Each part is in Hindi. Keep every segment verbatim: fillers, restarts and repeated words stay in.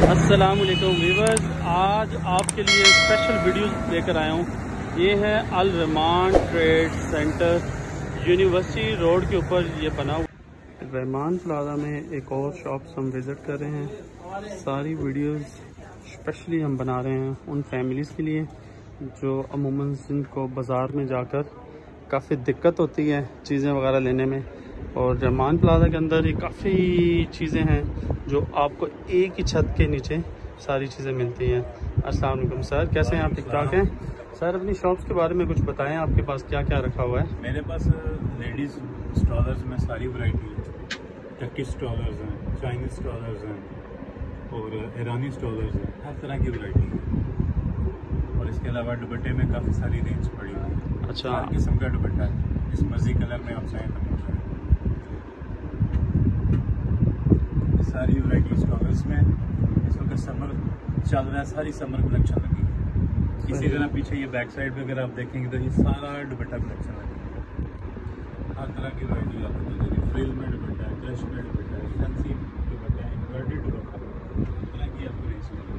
अस्सलाम वालेकुम व्यूअर्स, आज आपके लिए स्पेशल वीडियो लेकर आया हूँ। ये है Al Rahman trade centre, university road के ऊपर ये बना हुआ। रहमान प्लाजा में एक और शॉप्स हम विज़िट कर रहे हैं। सारी वीडियोस स्पेशली हम बना रहे हैं उन फैमिलीज़ के लिए जो अमूमन जिनको बाज़ार में जाकर काफ़ी दिक्कत होती है चीज़ें वगैरह लेने में। और रहमान प्लाजा के अंदर ये काफ़ी चीज़ें हैं जो आपको एक ही छत के नीचे सारी चीज़ें मिलती हैं। अस्सलाम वालेकुम सर, कैसे हैं आप? ठीक ठाक हैं सर? अपनी शॉप्स के बारे में कुछ बताएं, आपके पास क्या क्या रखा हुआ है? मेरे पास लेडीज़ स्ट्रॉलर्स में सारी वैरायटी है। टर्किश स्ट्रॉलर्स हैं, चाइनीज स्ट्रॉलर्स हैं और ईरानी स्ट्रॉलर्स हैं, हर तरह की वैरायटी है। और इसके अलावा दुपट्टे में काफ़ी सारी रेंज पड़ी हुई है। अच्छा, हर किस्म का दुपट्टा है, इस मर्जी कलर में आप चाहें तो मिल जाए। सारी वैरायटी स्ट्रॉलर्स में इस वक्त समर चल रहा है, सारी समर कलेक्शन लगी है। इसी तरह पीछे ये बैक साइड पे अगर आप देखेंगे तो ये सारा दुपट्टा कलेक्शन लगी है। हर तरह की वैरायटी आपको मिल जाएगी। फ्रिल में दुपट्टा है, क्रश में दुपट्टा है, फैंसी दुपट्टा है, एम्ब्रॉयडर्ड दुपट्टा है, हर तरह की आपको रेंज मिलेगी।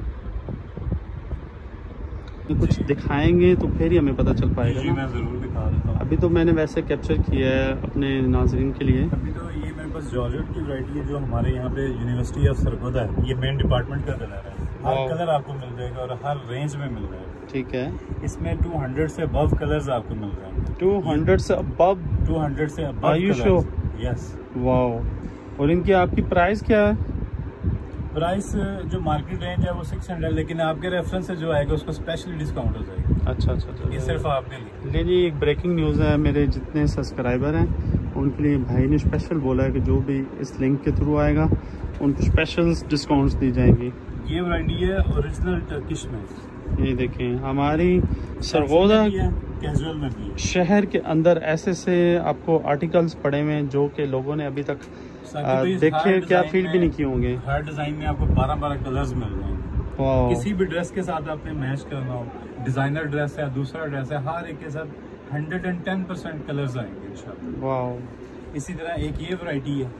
कुछ दिखाएंगे तो फिर ही हमें पता चल पाएगा जी, ना। मैं ज़रूर दिखा देता हूँ। अभी तो मैंने वैसे कैप्चर किया है अपने नाजरीन के लिए। अभी तो ये मेरे पास जॉर्जेट की वैरायटी है जो हमारे यहाँ पे यूनिवर्सिटी ऑफ सरगोदा है। ये मेन डिपार्टमेंट का कलर है, हर कलर आपको मिल जाएगा और हर रेंज में मिल जाएगा। ठीक है, इसमें दो सौ से अबव कलर्स आपको मिल जाएंगे। दो सौ से अबव? दो सौ से above Are you sure? Yes. वाह। और इनकी आपकी प्राइस क्या है? प्राइस जो मार्केट रेंज है वो छह सौ, लेकिन आपके रेफरेंस से जो आएगा उसको स्पेशली डिस्काउंट हो जाएगा। अच्छा अच्छा अच्छा, ये सिर्फ आपके लिए। ले जी, एक ब्रेकिंग न्यूज़ है। मेरे जितने सब्सक्राइबर हैं उनके लिए भाई ने स्पेशल बोला है कि जो भी इस लिंक के थ्रू आएगा उनको स्पेशल डिस्काउंट्स दी जाएंगी। ये वैरायटी है ओरिजिनल टर्किश में। ये देखें, हमारी सरगोदा कैजुअल में भी है। शहर के अंदर ऐसे से आपको आर्टिकल्स पड़े हुए हैं जो कि लोगों ने अभी तक देखे क्या फील भी नहीं किए होंगे। हर डिजाइन में आपको बारह बारह कलर्स मिल जाएंगे। किसी भी ड्रेस के साथ आपने मैच करना हो, डिजाइनर ड्रेस है, दूसरा ड्रेस है, हर एक के साथ hundred and ten percent colours आएंगे इंशाल्लाह। वाह। इसी तरह एक ये वैरायटी है,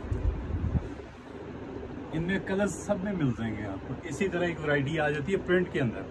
इनमें कलर्स सब में मिल जाएंगे आपको। इसी तरह एक वैरायटी आ जाती है प्रिंट के अंदर,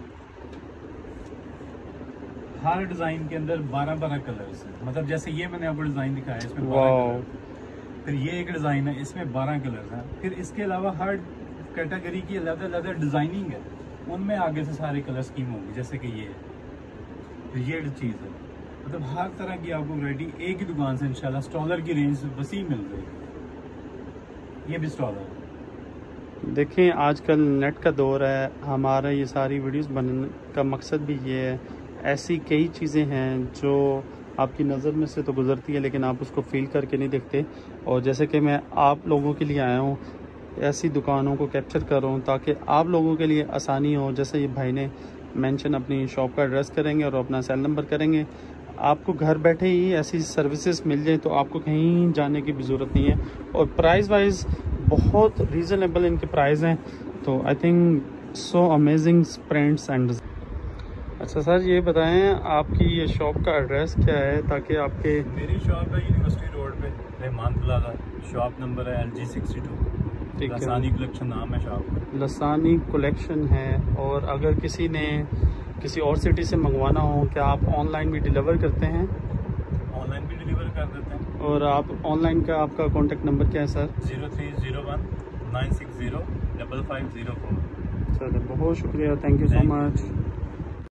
हर डिजाइन के अंदर बारह बारह कलर्स है। मतलब जैसे ये मैंने आपको डिजाइन दिखाया है, इसमें बारह कलर। फिर ये एक डिजाइन है, इसमें बारह कलर्स हैं। फिर इसके अलावा हर कैटेगरी की अलग अलग डिजाइनिंग है, उनमें आगे से सारे कलर स्कीम होंगी। जैसे कि ये फिर ये चीज़ है, मतलब हर तरह की आपको वैरायटी एक ही दुकान से इंशाल्लाह स्टॉलर की रेंज वसी मिल जाएगी। ये भी स्टॉलर देखें, आजकल नेट का दौर है। हमारा ये सारी वीडियोस बनाने का मकसद भी ये है। ऐसी कई चीज़ें हैं जो आपकी नज़र में से तो गुजरती है लेकिन आप उसको फील करके नहीं देखते। और जैसे कि मैं आप लोगों के लिए आया हूँ, ऐसी दुकानों को कैप्चर कर रहा हूँ ताकि आप लोगों के लिए आसानी हो। जैसे ये भाई ने मेंशन अपनी शॉप का एड्रेस करेंगे और अपना सेल नंबर करेंगे, आपको घर बैठे ही ऐसी सर्विसेज मिल जाए तो आपको कहीं जाने की भी ज़रूरत नहीं है। और प्राइस वाइज बहुत रीज़नेबल इनके प्राइस हैं। तो I think so amazing prints and. अच्छा सर, ये बताएं आपकी ये शॉप का एड्रेस क्या है ताकि आपके। मेरी शॉप है यूनिवर्सिटी रोड पे, रहमान प्लाजा। शॉप नंबर है एल जी सिक्सटी टू। ठीक है, लसानी कलेक्शन नाम है शॉप का। लसानी कलेक्शन है। और अगर किसी ने किसी और सिटी से मंगवाना हो, क्या आप ऑनलाइन भी डिलीवर करते हैं? ऑनलाइन भी डिलीवर कर देते हैं। और आप ऑनलाइन का आपका कॉन्टेक्ट नंबर क्या है sir? Zero three zero one nine six zero double five zero four. चलो, बहुत शुक्रिया, थैंक यू सो मच।